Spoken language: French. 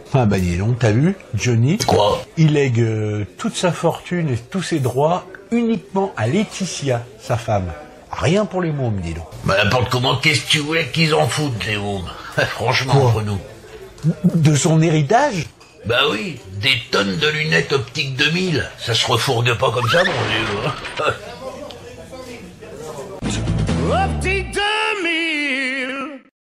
Ah bah dis donc, t'as vu, Johnny? Quoi? Il lègue toute sa fortune et tous ses droits uniquement à Laetitia, sa femme. Rien pour les mômes, dis donc. Bah n'importe comment, qu'est-ce que tu voulais qu'ils en foutent, les mômes? Franchement, Quoi? entre nous. De son héritage? Bah oui, des tonnes de lunettes optiques 2000, ça se refourgue pas comme ça, mon vieux.